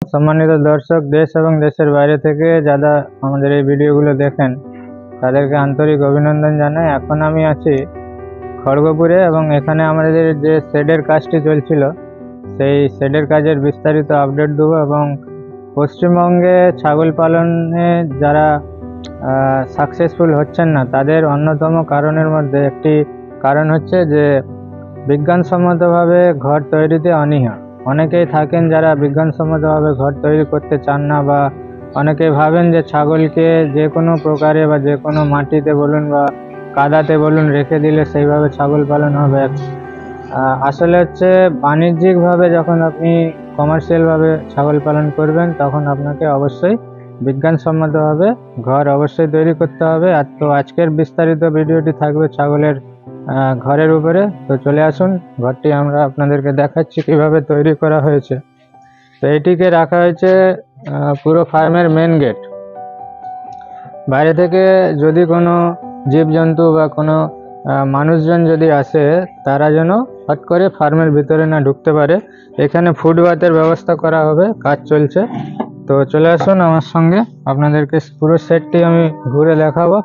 সম্মানিত দর্শক, দেশ এবং দেশের বাইরে থেকে যারা আমাদের এই ভিডিওগুলো দেখেন তাদেরকে আন্তরিক অভিনন্দন জানাই। এখন আমি আছি খড়গপুরে এবং এখানে আমাদের যে শেডের কাজটি চলছিল সেই শেডের কাজের বিস্তারিত আপডেট দেবো। এবং পশ্চিমবঙ্গে ছাগল পালনে যারা সাকসেসফুল হচ্ছেন না তাদের অন্যতম কারণের মধ্যে একটি কারণ হচ্ছে যে বিজ্ঞানসম্মতভাবে ঘর তৈরিতে অনীহা। অনেকেই থাকেন যারা বিজ্ঞানসম্মতভাবে ঘর তৈরি করতে চান না, বা অনেকেই ভাবেন যে ছাগলকে যে কোনো প্রকারে বা যে কোনো মাটিতে বলুন বা কাদাতে বলুন রেখে দিলে সেইভাবে ছাগল পালন হবে। আসলে হচ্ছে বাণিজ্যিকভাবে যখন আপনি কমার্শিয়ালভাবে ছাগল পালন করবেন তখন আপনাকে অবশ্যই বিজ্ঞানসম্মতভাবে ঘর অবশ্যই তৈরি করতে হবে। আর তো আজকের বিস্তারিত ভিডিওটি থাকবে ছাগলের ঘরের উপরে। তো চলে আসুন, ঘরটি আমরা আপনাদেরকে দেখাচ্ছি কিভাবে তৈরি করা হয়েছে। তো এটিকে রাখা হয়েছে পুরো ফার্মের মেন গেট। বাইরে থেকে যদি কোনো জীবজন্তু বা কোনো মানুষজন যদি আসে তারা যেন হট করে ফার্মের ভিতরে না ঢুকতে পারে। এখানে ফুটপাতের ব্যবস্থা করা হবে, কাজ চলছে। তো চলে আসুন আমার সঙ্গে, আপনাদেরকে পুরো সেটটি আমি ঘুরে দেখাবো।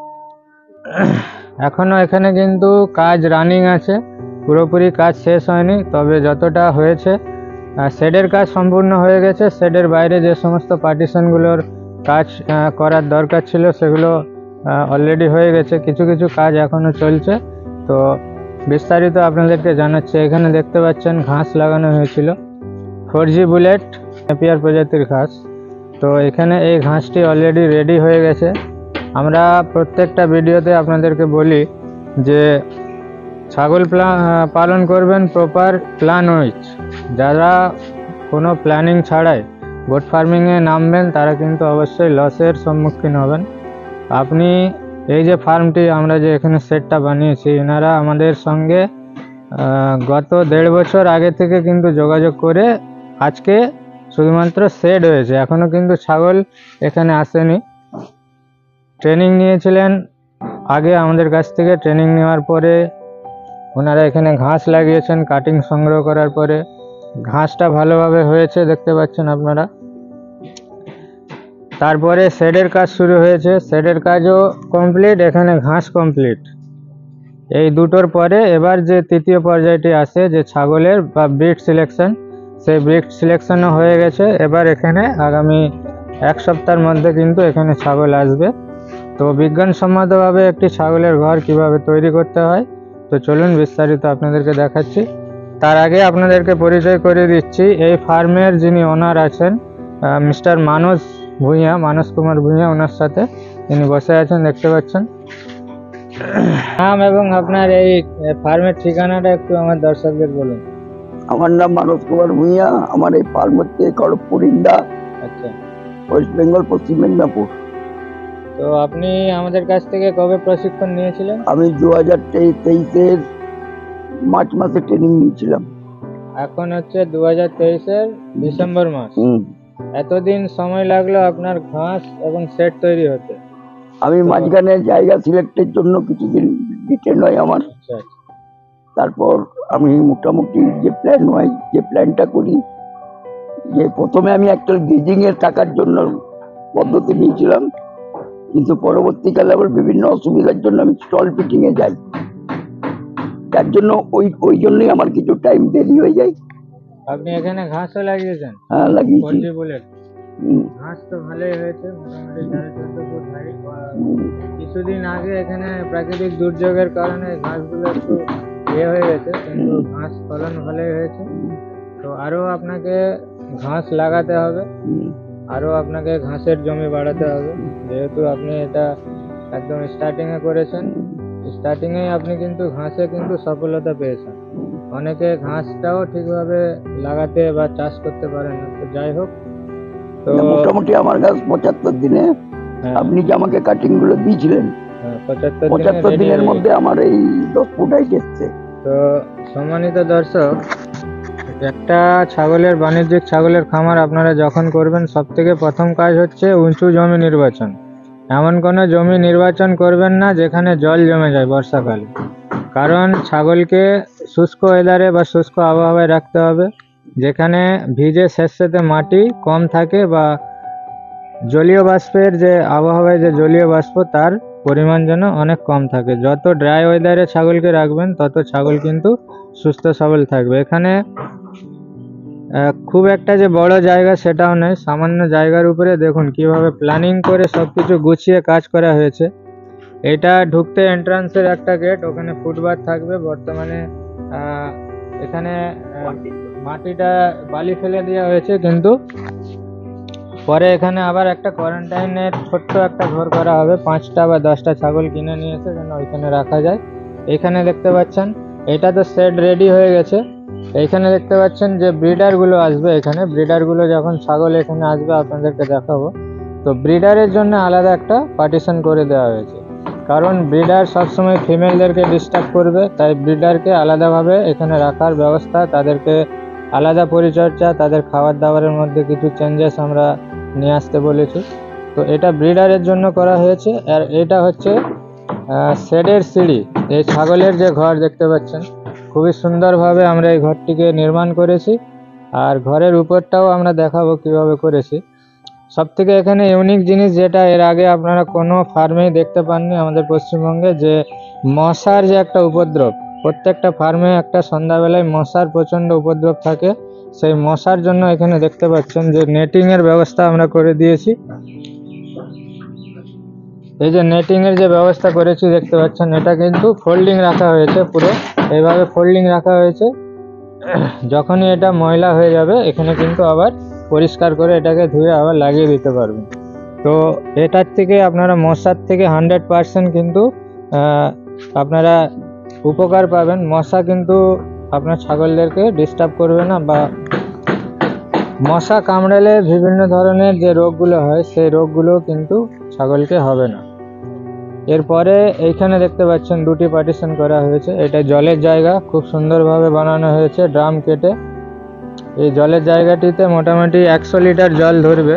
এখনো এখানে কিন্তু কাজ রানিং আছে, পুরোপুরি কাজ শেষ হয়নি, তবে যতটা হয়েছে শেডের কাজ সম্পূর্ণ হয়ে গেছে। শেডের বাইরে যে সমস্ত পার্টিশনগুলোর কাজ করার দরকার ছিল সেগুলো অলরেডি হয়ে গেছে, কিছু কিছু কাজ এখনো চলছে। তো বিস্তারিত আপনাদেরকে জানাচ্ছি। এখানে দেখতে পাচ্ছেন ঘাস লাগানো হয়েছিল, 4G বুলেট নেপিয়ার প্রজাতির ঘাস। তো এখানে এই ঘাসটি অলরেডি রেডি হয়ে গেছে। আমরা প্রত্যেকটা ভিডিওতে আপনাদেরকে বলি যে ছাগল পালন করবেন প্রপার প্ল্যান উইথ। যারা কোনো প্ল্যানিং ছাড়াই গোট ফার্মিংয়ে নামবেন তারা কিন্তু অবশ্যই লসের সম্মুখীন হবেন। আপনি এই যে ফার্মটি আমরা যে এখানে সেটটা বানিয়েছি, এনারা আমাদের সঙ্গে গত 1.5 বছর আগে থেকে কিন্তু যোগাযোগ করে আজকে শুধুমাত্র সেট হয়েছে, এখনও কিন্তু ছাগল এখানে আসেনি। ট্রেনিং নিয়েছিলেন আগে আমাদের কাছ থেকে, ট্রেনিং নেওয়ার পরে ওনারা এখানে ঘাস লাগিয়েছেন। কাটিং সংগ্রহ করার পরে ঘাসটা ভালোভাবে হয়েছে, দেখতে পাচ্ছেন আপনারা। তারপরে শেডের কাজ শুরু হয়েছে, শেডের কাজও কমপ্লিট, এখানে ঘাস কমপ্লিট। এই দুটোর পরে এবার যে তৃতীয় পর্যায়টি আসে যে ছাগলের বা ব্রিড সিলেকশন, সেই ব্রিড সিলেকশনও হয়ে গেছে। এবার এখানে আগামী 1 সপ্তাহের মধ্যে কিন্তু এখানে ছাগল আসবে। তো বিজ্ঞানসম্মতভাবে একটি ছাগলের ঘর কিভাবে তৈরি করতে হয় তো চলুন বিস্তারিত আপনাদেরকে দেখাচ্ছি। তার আগে আপনাদেরকে পরিচয় করে দিচ্ছি, এই ফার্মের যিনি ওনার আছেন মিস্টার মানস কুমার ভূঁইয়া, ওনার সাথে তিনি বসে আছেন, দেখতে পাচ্ছেন। নাম এবং আপনার এই ফার্মের ঠিকানাটা একটু আমার দর্শকদের বলুন। আমার নাম মানস কুমার ভূঁইয়া, আমার এই ফার্ম হচ্ছে খড়গপুর ইন্দা, আচ্ছা, ওয়েস্ট বেঙ্গল, পশ্চিম মেদিনীপুর। তো আপনি আমাদের কাছ থেকে কবে প্রশিক্ষণ নিয়েছিলেন? আমি 2023-এর মার্চ মাসে ট্রেনিং নিয়েছিলাম। এখন হচ্ছে 2023-এর ডিসেম্বর মাস। এতদিন সময় লাগলো আপনার ঘাস এবং সেট তৈরি হতে? আমি মাঝখানে জায়গা সিলেক্টের জন্য কিছুদিন ডিটেন হয় আমার। তারপর আমি মোটামুটি যে প্ল্যান হয়, যে প্ল্যানটা করি, যে প্রথমে আমি একটা গেজিং এর টাকার জন্য পদ্ধতি নিয়েছিলাম, কিন্তু পরবর্তীকালে আবার বিভিন্ন অসুবিধার জন্য আমি স্টল ফিটিং এ যাই। তার জন্য ওই জন্যই আমার কিছু টাইম দেরি হয়ে যায়। আপনি এখানে ঘাসও লাগিয়েছেন? হ্যাঁ, লাগিয়েছি। ঘাস তো ভালোই হয়েছে, মোটামুটি 14.5 ফুট হাইট। কিছুদিন আগে এখানে প্রাকৃতিক দুর্যোগের কারণে ঘাসগুলো একটু হয়ে গেছে, কিন্তু ঘাস ফলন ভালোই হয়েছে। তো আরো আপনাকে ঘাস লাগাতে হবে, আরো আপনাকে ঘাসের জমি বাড়াতে হবে। যেহেতু আপনি এটা একদম স্টার্টিং এ করেছেন, স্টার্টিং এ আপনি কিন্তু ঘাসে কিন্তু সফলতা পেয়েছেন। অনেকে ঘাসটাও ঠিকভাবে লাগাতে বা চাষ করতে পারেন না। তো যাই হোক, তো মোটামুটি আমার গাছ 75 দিনে, আপনি যে আমাকে কাটিং গুলো দিয়েছিলেন 75 দিনের মধ্যে আমার এই 10 ফুট হাইট এসছে। তো সম্মানিত দর্শক, একটা ছাগলের বাণিজ্যিক ছাগলের খামার আপনারা যখন করবেন সব থেকে প্রথম কাজ হচ্ছে উঁচু জমি নির্বাচন। এমন কোনো জমি নির্বাচন করবেন না যেখানে জল জমে যায় বর্ষাকালে, কারণ ছাগলকে শুষ্ক ওয়েদারে বা শুষ্ক আবহাওয়ায় রাখতে হবে। যেখানে ভিজে স্যাঁতস্যাঁতে মাটি কম থাকে বা জলীয় বাষ্পের যে আবহাওয়ায় যে জলীয় বাষ্প তার পরিমাণ যেন অনেক কম থাকে। যত ড্রাই ওয়েদারে ছাগলকে রাখবেন তত ছাগল কিন্তু সুস্থ সবল থাকবে। এখানে খুব একটা যে বড় জায়গা সেটাও নয়, সামান্য জায়গার উপরে দেখুন কিভাবে প্ল্যানিং করে সবকিছু গুছিয়ে কাজ করা হয়েছে। এটা ঢুকতে এন্ট্রান্সের একটা গেট, ওখানে ফুটপাথ থাকবে। বর্তমানে এখানে মাটিটা বালি ফেলে দেওয়া হয়েছে, কিন্তু পরে এখানে আবার একটা কোয়ারেন্টাইনের ছোট্ট একটা ঘর করা হবে। 5টা বা 10টা ছাগল কিনে নিয়ে এসে যেন ওইখানে রাখা যায়। এখানে দেখতে পাচ্ছেন এটা তো শেড রেডি হয়ে গেছে। এইখানে দেখতে পাচ্ছেন যে ব্রিডারগুলো আসবে। এখানে ব্রিডারগুলো যখন ছাগল এখানে আসবে আপনাদেরকে দেখাবো। তো ব্রিডারের জন্য আলাদা একটা পার্টিশন করে দেওয়া হয়েছে, কারণ ব্রিডার সবসময় ফিমেলদেরকে ডিস্টার্ব করবে, তাই ব্রিডারকে আলাদাভাবে এখানে রাখার ব্যবস্থা, তাদেরকে আলাদা পরিচর্যা, তাদের খাবার দাবারের মধ্যে কিছু চেঞ্জেস আমরা নিয়ে আসতে বলেছি। তো এটা ব্রিডারের জন্য করা হয়েছে। আর এটা হচ্ছে শেডের সিঁড়ি। এই ছাগলের যে ঘর দেখতে পাচ্ছেন, খুবই সুন্দরভাবে আমরা এই ঘরটিকে নির্মাণ করেছি। আর ঘরের উপরটাও আমরা দেখাবো কিভাবে করেছি। সবথেকে এখানে ইউনিক জিনিস যেটা এর আগে আপনারা কোনো ফার্মেই দেখতে পাননি আমাদের পশ্চিমবঙ্গে, যে মশার যে একটা উপদ্রব, প্রত্যেকটা ফার্মে একটা সন্ধ্যাবেলায় মশার প্রচণ্ড উপদ্রব থাকে। সেই মশার জন্য এখানে দেখতে পাচ্ছেন যে নেটিংয়ের ব্যবস্থা আমরা করে দিয়েছি। এই যে নেটিংয়ের যে ব্যবস্থা করেছি দেখতে পাচ্ছেন, এটা কিন্তু ফোল্ডিং রাখা হয়েছে, পুরো এইভাবে ফোল্ডিং রাখা হয়েছে। যখনই এটা ময়লা হয়ে যাবে এখানে কিন্তু আবার পরিষ্কার করে এটাকে ধুয়ে আবার লাগিয়ে দিতে পারবেন। তো এটার থেকে আপনারা মশার থেকে 100% কিন্তু আপনারা উপকার পাবেন। মশা কিন্তু আপনার ছাগলদেরকে ডিস্টার্ব করবে না, বা মশা কামড়ালে বিভিন্ন ধরনের যে রোগগুলো হয় সেই রোগগুলো কিন্তু ছাগলকে হবে না। এরপরে এইখানে দেখতে পাচ্ছেন 2টি পার্টিশন করা হয়েছে। এটা জলের জায়গা, খুব সুন্দরভাবে বানানো হয়েছে ড্রাম কেটে। এই জলের জায়গাটিতে মোটামুটি 100 লিটার জল ধরবে।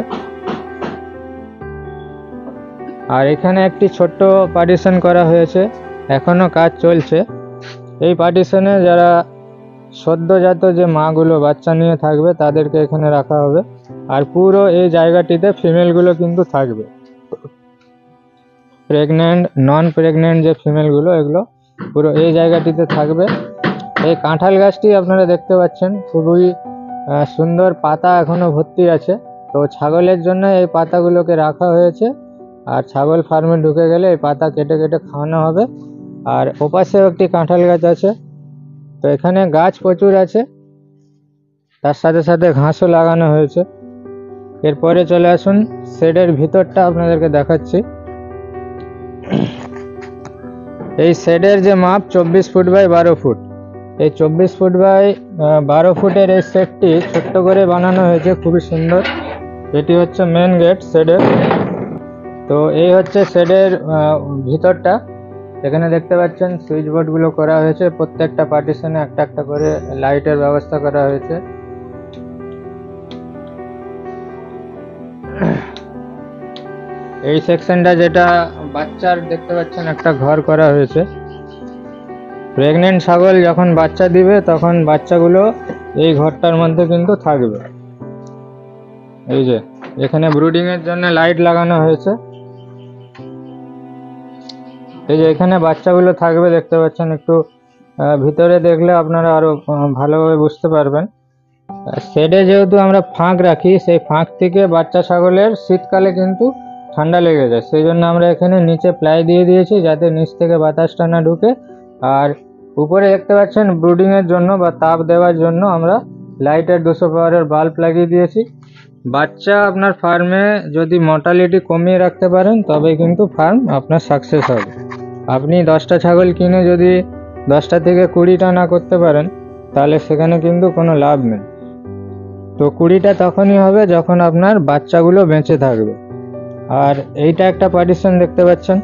আর এখানে একটি ছোট্ট পার্টিশন করা হয়েছে, এখনো কাজ চলছে। এই পার্টিশনে যারা সদ্যজাত যে মাগুলো বাচ্চা নিয়ে থাকবে তাদেরকে এখানে রাখা হবে। আর পুরো এই জায়গাটিতে ফিমেলগুলো কিন্তু থাকবে। প্রেগনেন্ট, নন প্রেগনেন্ট যে ফিমেলগুলো, এগুলো পুরো এই জায়গাটিতে থাকবে। এই কাঁঠাল গাছটি আপনারা দেখতে পাচ্ছেন, খুবই সুন্দর, পাতা এখনো ভর্তি আছে। তো ছাগলের জন্য এই পাতাগুলোকে রাখা হয়েছে। আর ছাগল ফার্মে ঢুকে গেলে এই পাতা কেটে কেটে খাওয়ানো হবে। আর ওপাশেও একটি কাঁঠাল গাছ আছে। তো এখানে গাছ প্রচুর আছে, তার সাথে সাথে ঘাসও লাগানো হয়েছে। এরপরে চলে আসুন শেডের ভিতরটা আপনাদেরকে দেখাচ্ছি। এই শেডের যে মাপ 24 ফুট বাই 12 ফুট। এই 24 ফুট বাই 12 ফুটের এই শেডটি ছোট্ট করে বানানো হয়েছে, খুবই সুন্দর। এটি হচ্ছে মেন গেট শেডের। তো এই হচ্ছে শেডের ভিতরটা। এখানে দেখতে পাচ্ছেন সুইচ বোর্ডগুলো করা হয়েছে, প্রত্যেকটা পার্টিশনে একটা একটা করে লাইটের ব্যবস্থা করা হয়েছে। এই সেকশনটা যেটা বাচ্চার দেখতে পাচ্ছেন একটা ঘর করা হয়েছে। প্রেগনেন্ট ছাগল যখন বাচ্চা দিবে তখন বাচ্চাগুলো এই ঘরটার মধ্যে কিন্তু থাকবে। এই যে এখানে ব্রুডিং এর জন্য লাইট লাগানো হয়েছে। এই যে এখানে বাচ্চাগুলো থাকবে দেখতে পাচ্ছেন, একটু ভিতরে দেখলে আপনারা আরো ভালোভাবে বুঝতে পারবেন। শেডে যেহেতু আমরা ফাঁক রাখি, সেই ফাঁক থেকে বাচ্চা ছাগলের শীতকালে কিন্তু ঠান্ডা লেগে যায়, সেই জন্য আমরা এখানে নিচে প্লাই দিয়ে দিয়েছি যাতে নিচ থেকে বাতাসটা না ঢুকে। আর উপরে দেখতে পাচ্ছেন ব্রুডিং এর জন্য বা তাপ দেওয়ার জন্য আমরা লাইটের 200 পাওয়ারের বাল্ব লাগিয়ে দিয়েছি। বাচ্চা আপনার ফার্মে যদি মর্টালিটি কমিয়ে রাখতে পারেন তবে কিন্তু ফার্ম আপনার সাকসেস হবে। আপনি 10টা ছাগল কিনে যদি 10টা থেকে 20টা না করতে পারেন তাহলে সেখানে কিন্তু কোনো লাভ নেই। তো 20টা তখনই হবে যখন আপনার বাচ্চাগুলো বেঁচে থাকবে। আর এইটা একটা পার্টিশন দেখতে পাচ্ছেন।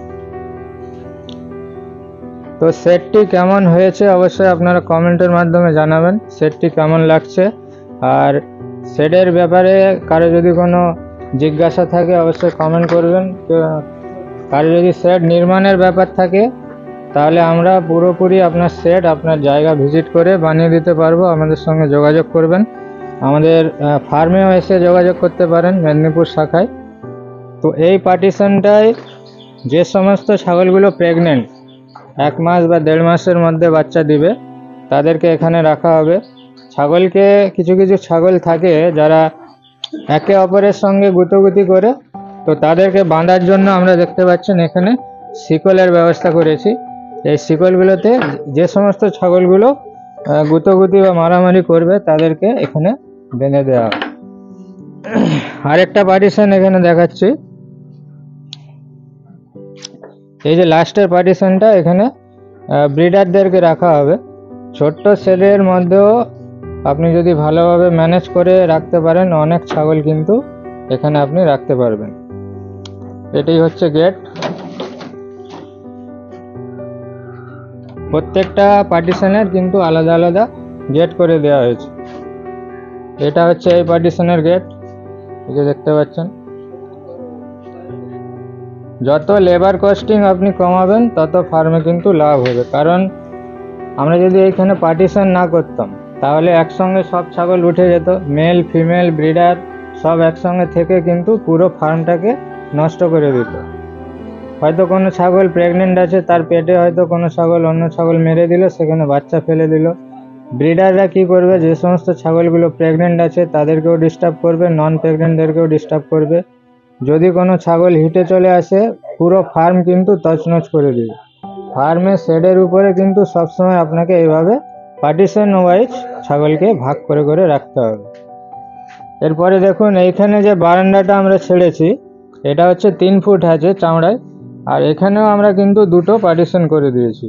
তো সেটটি কেমন হয়েছে অবশ্যই আপনারা কমেন্টের মাধ্যমে জানাবেন সেটটি কেমন লাগছে। আর শেডের ব্যাপারে কারো যদি কোনো জিজ্ঞাসা থাকে অবশ্যই কমেন্ট করবেন। কারো যদি শেড নির্মাণের ব্যাপার থাকে তাহলে আমরা পুরোপুরি আপনার শেড আপনার জায়গা ভিজিট করে বানিয়ে দিতে পারবো, আমাদের সঙ্গে যোগাযোগ করবেন। আমাদের ফার্মেও এসে যোগাযোগ করতে পারেন মেদিনীপুর শাখায়। তো এই পার্টিশনটায় যে সমস্ত ছাগলগুলো প্রেগনেন্ট 1 মাস বা 1.5 মাসের মধ্যে বাচ্চা দিবে তাদেরকে এখানে রাখা হবে। ছাগলকে কিছু কিছু ছাগল থাকে যারা একে অপরের সঙ্গে গুতোগুতি করে, তো তাদেরকে বাঁধার জন্য আমরা দেখতে পাচ্ছেন এখানে শিকলের ব্যবস্থা করেছি। এই শিকলগুলোতে যে সমস্ত ছাগলগুলো গুতোগুতি বা মারামারি করবে তাদেরকে এখানে বেঁধে দেওয়া হবে। আরেকটা পার্টিশন এখানে দেখাচ্ছি। এই যে লাস্টের পার্টিশনটা, এখানে ব্রিডারদেরকে রাখা হবে। ছোট্ট শেডের মধ্যেও আপনি যদি ভালোভাবে ম্যানেজ করে রাখতে পারেন অনেক ছাগল কিন্তু এখানে আপনি রাখতে পারবেন। এটাই হচ্ছে গেট। প্রত্যেকটা পার্টিশনের কিন্তু আলাদা আলাদা গেট করে দেওয়া হয়েছে। এটা হচ্ছে এই পার্টিশনের গেট, এই যে দেখতে পাচ্ছেন। যত লেবার কস্টিং আপনি কমাবেন তত ফার্মে কিন্তু লাভ হবে, কারণ আমরা যদি এইখানে পার্টিশন না করতাম তাহলে একসঙ্গে সব ছাগল উঠে যেত, মেল ফিমেল ব্রিডার সব একসঙ্গে থেকে কিন্তু পুরো ফার্মটাকে নষ্ট করে দিত। হয়তো কোনো ছাগল প্রেগনেন্ট আছে, তার পেটে হয়তো কোনো ছাগল অন্য ছাগল মেরে দিল, সেখানে বাচ্চা ফেলে দিল। ব্রিডাররা কি করবে, যে সমস্ত ছাগলগুলো প্রেগনেন্ট আছে তাদেরকেও ডিস্টার্ব করবে, নন প্রেগনেন্টদেরকেও ডিস্টার্ব করবে। যদি কোনো ছাগল হিটে চলে আসে পুরো ফার্ম কিন্তু তছনছ করে দিবে। ফার্মে শেডের উপরে কিন্তু সবসময় আপনাকে এইভাবে পার্টিশন ওয়াইজ ছাগলকে ভাগ করে করে রাখতে হবে। এরপরে দেখুন এইখানে যে বারান্দাটা আমরা ছেড়েছি এটা হচ্ছে 3 ফুট আছে চামড়ায়, আর এখানেও আমরা কিন্তু দুটো পার্টিশন করে দিয়েছি।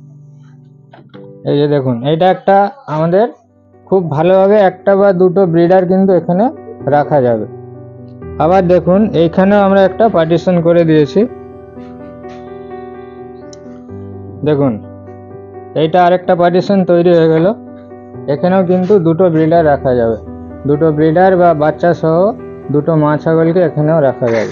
এই যে দেখুন, এইটা একটা আমাদের খুব ভালোভাবে একটা বা দুটো ব্রিডার কিন্তু এখানে রাখা যাবে। আবার দেখুন এইখানেও আমরা একটা পার্টিশন করে দিয়েছি। দেখুন এইটা আরেকটা পার্টিশন তৈরি হয়ে গেল। এখানেও কিন্তু দুটো ব্রিডার রাখা যাবে, দুটো ব্রিডার বা বাচ্চা সহ দুটো মা ছাগলকে এখানেও রাখা যাবে।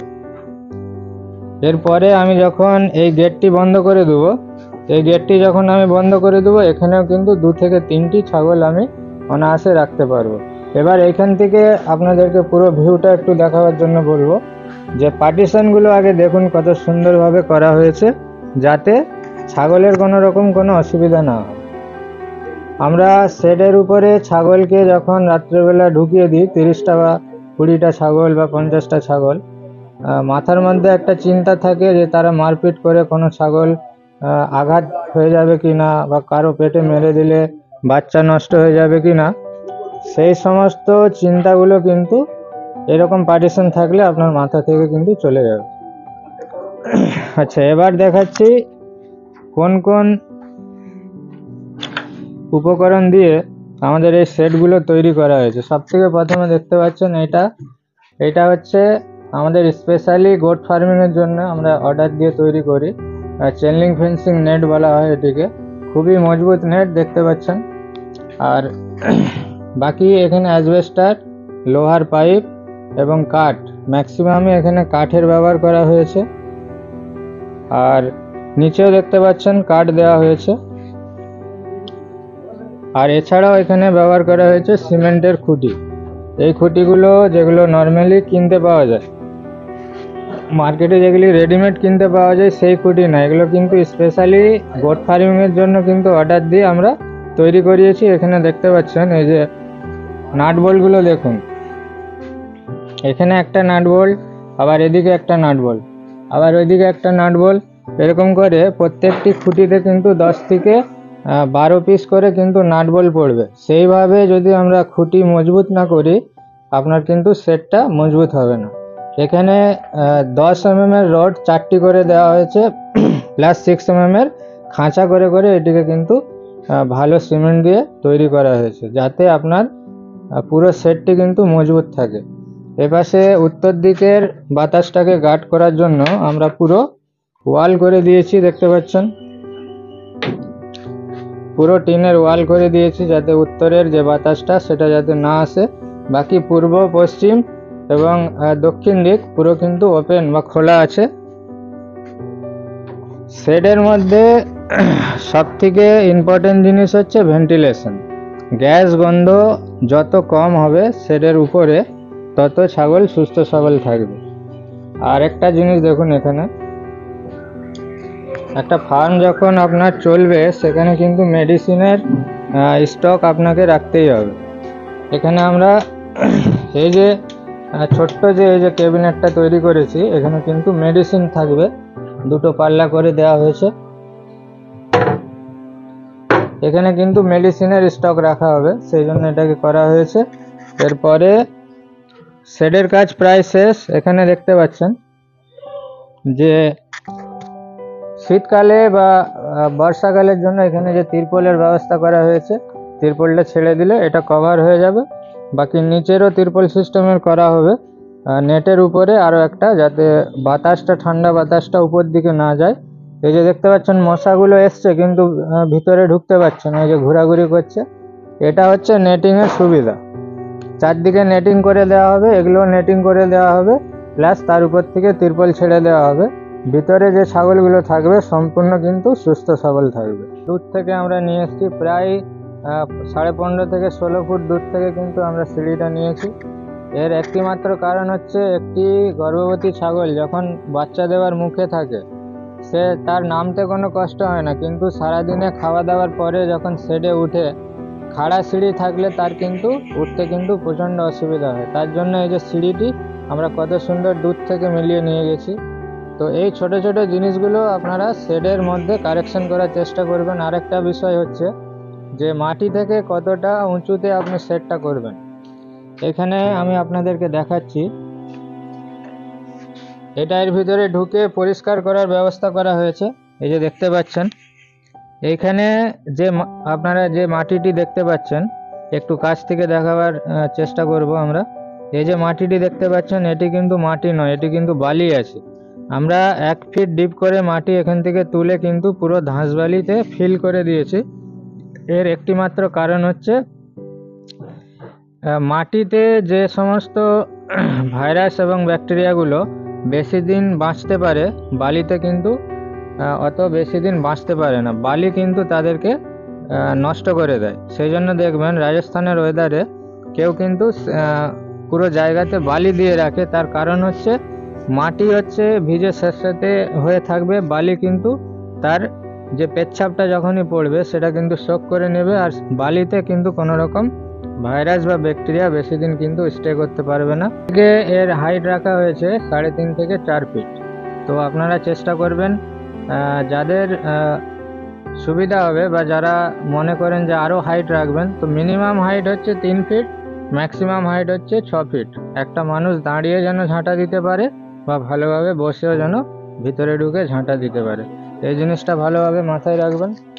এরপরে আমি যখন এই গেটটি বন্ধ করে দেবো, এই গেটটি যখন আমি বন্ধ করে দেবো এখানেও কিন্তু 2 থেকে 3টি ছাগল আমি অনায়াসে রাখতে পারবো। এবার এইখান থেকে আপনাদেরকে পুরো ভিউটা একটু দেখাবার জন্য বলবো যে পার্টিশনগুলো আগে দেখুন কত সুন্দরভাবে করা হয়েছে, যাতে ছাগলের কোনো রকম কোনো অসুবিধা না হয়। আমরা শেডের উপরে ছাগলকে যখন রাত্রেবেলা ঢুকিয়ে দিই 30টা বা 20টা ছাগল বা 50টা ছাগল, মাথার মধ্যে একটা চিন্তা থাকে যে তারা মারপিট করে কোনো ছাগল আঘাত হয়ে যাবে কি না, বা কারো পেটে মেরে দিলে বাচ্চা নষ্ট হয়ে যাবে কি না। সেই সমস্ত চিন্তাগুলো কিন্তু এরকম পার্টিশন থাকলে আপনার মাথা থেকে কিন্তু চলে যাবে। আচ্ছা, এবার দেখাচ্ছি কোন কোন উপকরণ দিয়ে আমাদের এই সেটগুলো তৈরি করা হয়েছে। সবথেকে প্রথমে দেখতে পাচ্ছেন এটা হচ্ছে আমাদের স্পেশালি গোট ফার্মিংয়ের জন্য আমরা অর্ডার দিয়ে তৈরি করি। চেন লিঙ্ক ফেন্সিং নেট বলা হয় এটিকে, খুবই মজবুত নেট দেখতে পাচ্ছেন। আর বাকি এখানে অ্যাজবেস্টার, লোহার পাইপ এবং কাঠ, ম্যাক্সিমামই এখানে কাঠের ব্যবহার করা হয়েছে। আর নিচেও দেখতে পাচ্ছেন কাঠ দেওয়া হয়েছে। আর এছাড়াও এখানে ব্যবহার করা হয়েছে সিমেন্টের খুঁটি। এই খুঁটিগুলো যেগুলো নর্মালি কিনতে পাওয়া যায় মার্কেটে, যেগুলি রেডিমেড কিনতে পাওয়া যায় সেই খুঁটি না, এগুলো কিন্তু স্পেশালি গোট ফার্মিংয়ের জন্য কিন্তু অর্ডার দিয়ে আমরা তৈরি করিয়েছি। এখানে দেখতে পাচ্ছেন এই যে নাট বোল্টগুলো দেখুন, এখানে একটা নাট বোল্ট, আবার এদিকে একটা নাট বোল্ট, আবার ওইদিকে একটা নাট বোল্ট, এরকম করে প্রত্যেকটি খুঁটিতে কিন্তু 10 থেকে 12 পিস করে কিন্তু নাট বোল্ট পড়বে। সেইভাবে যদি আমরা খুঁটি মজবুত না করি আপনার কিন্তু সেটটা মজবুত হবে না। এখানে 10 mm এর রড 4টি করে দেওয়া হয়েছে, প্লাস 6 mm এর খাঁচা করে করে এটিকে কিন্তু ভালো সিমেন্ট দিয়ে তৈরি করা হয়েছে, যাতে আপনার পুরো সেটটি কিন্তু মজবুত থাকে। এপাশে উত্তর দিকের বাতাসটাকে গার্ড করার জন্য আমরা পুরো ওয়াল করে দিয়েছি, দেখতে পাচ্ছেন পুরো টিনের ওয়াল করে দিয়েছি, যাতে উত্তরের যে বাতাসটা সেটা যাতে না আসে। বাকি পূর্ব, পশ্চিম এবং দক্ষিণ দিক পুরো কিন্তু ওপেন বা খোলা আছে। শেডের মধ্যে সবথেকে ইম্পর্টেন্ট জিনিস হচ্ছে ভেন্টিলেশন। গ্যাস গন্ধ যত কম হবে শেডের উপরে, তত ছাগল সুস্থ সবল থাকবে। আর একটা জিনিস দেখুন, এখানে একটা ফার্ম যখন আপনার চলবে সেখানে কিন্তু মেডিসিনের স্টক আপনাকে রাখতেই হবে। এখানে আমরা এই যে ছোট্ট যে এই যে ক্যাবিনেটটা তৈরি করেছি, এখানে কিন্তু মেডিসিন থাকবে, দুটো পাল্লা করে দেওয়া হয়েছে। এখানে কিন্তু মেডিসিনের স্টক রাখা হবে, সেই জন্য এটাকে করা হয়েছে। এরপরে শেডের কাজ প্রায় শেষ। এখানে দেখতে পাচ্ছেন যে শীতকালে বা বর্ষাকালের জন্য এখানে যে তিরপলের ব্যবস্থা করা হয়েছে, তিরপলটা ছেড়ে দিলে এটা কভার হয়ে যাবে। বাকি নিচেরও তিরপল সিস্টেমের করা হবে নেটের উপরে আরও একটা, যাতে বাতাসটা, ঠান্ডা বাতাসটা উপর দিকে না যায়। এই যে দেখতে পাচ্ছেন মশাগুলো এসছে কিন্তু ভিতরে ঢুকতে পারছে না, এই যে ঘোরাঘুরি করছে। এটা হচ্ছে নেটিংয়ের সুবিধা। চারদিকে নেটিং করে দেওয়া হবে, এগুলো নেটিং করে দেওয়া হবে, প্লাস তার উপর থেকে তিরপল ছেড়ে দেওয়া হবে। ভিতরে যে ছাগলগুলো থাকবে সম্পূর্ণ কিন্তু সুস্থ সবল থাকবে। দূর থেকে আমরা নিয়ে এসেছি প্রায় 15.5 থেকে 16 ফুট দূর থেকে কিন্তু আমরা সিঁড়িটা নিয়েছি। এর একটি মাত্র কারণ হচ্ছে, একটি গর্ভবতী ছাগল যখন বাচ্চা দেওয়ার মুখে থাকে, সে তার নামতে কোনো কষ্ট হয় না, কিন্তু সারাদিনে খাওয়া দাওয়ার পরে যখন শেডে উঠে খাড়া সিঁড়ি থাকলে তার কিন্তু উঠতে কিন্তু প্রচণ্ড অসুবিধা হয়। তার জন্য এই যে সিঁড়িটি আমরা কত সুন্দর দূর থেকে মিলিয়ে নিয়ে গেছি। তো এই ছোট ছোট জিনিসগুলো আপনারা শেডের মধ্যে কারেকশন করার চেষ্টা করবেন। আরেকটা বিষয় হচ্ছে যে মাটি থেকে কতটা উঁচুতে আপনি শেডটা করবেন। এখানে আমি আপনাদেরকে দেখাচ্ছি, এটা এর ভিতরে ঢুকে পরিষ্কার করার ব্যবস্থা করা হয়েছে। এই যে দেখতে পাচ্ছেন, এইখানে যে আপনারা যে মাটিটি দেখতে পাচ্ছেন, একটু কাছ থেকে দেখাবার চেষ্টা করব আমরা। এই যে মাটিটি দেখতে পাচ্ছেন, এটি কিন্তু মাটি নয়, এটি কিন্তু বালি আছে। আমরা 1 ফিট ডিপ করে মাটি এখান থেকে তুলে কিন্তু পুরো ধাস বালিতে ফিল করে দিয়েছি। এর একটি মাত্র কারণ হচ্ছে, মাটিতে যে সমস্ত ভাইরাস এবং ব্যাকটেরিয়াগুলো বেশি দিন বাঁচতে পারে, বালিতে কিন্তু অত বেশি দিন বাঁচতে পারে না। বালি কিন্তু তাদেরকে নষ্ট করে দেয়। সেই জন্য দেখবেন রাজস্থানের ওয়েদারে কেউ কিন্তু পুরো জায়গাতে বালি দিয়ে রাখে। তার কারণ হচ্ছে মাটি হচ্ছে ভিজে স্যাঁতস্যাঁতে হয়ে থাকবে, বালি কিন্তু তার যে পেচ্ছাপটা যখনই পড়বে সেটা কিন্তু শোক করে নেবে, আর বালিতে কিন্তু কোনো রকম ভাইরাস বা ব্যাকটেরিয়া বেশি দিন কিন্তু স্টে করতে পারবে না। এর হাইট রাখা হয়েছে 3.5 থেকে 4 ফিট। তো আপনারা চেষ্টা করবেন, যাদের সুবিধা হবে বা যারা মনে করেন যে আরও হাইট রাখবেন, তো মিনিমাম হাইট হচ্ছে 3 ফিট, ম্যাক্সিমাম হাইট হচ্ছে 6 ফিট। একটা মানুষ দাঁড়িয়ে যেন ঝাঁটা দিতে পারে বা ভালোভাবে বসেও যেন ভিতরে ঢুকে ঝাঁটা দিতে পারে। এই জিনিসটা ভালোভাবে মাথায় রাখবেন।